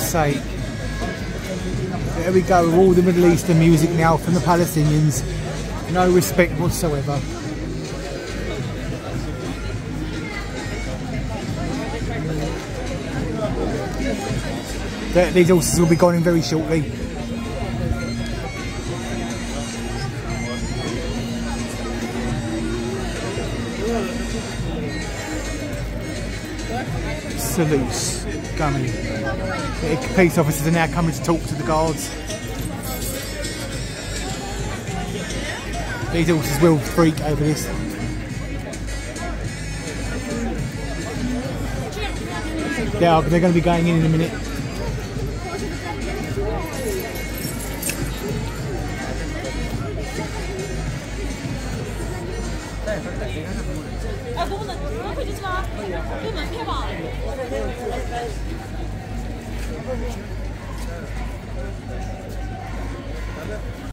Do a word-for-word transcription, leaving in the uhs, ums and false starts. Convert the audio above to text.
sake. There we go with all the Middle Eastern music now from the Palestinians. No respect whatsoever. These horses will be gone in very shortly. Salutes coming. The police officers are now coming to talk to the guards. These horses will freak over this. They are, they're going to be going in in a minute.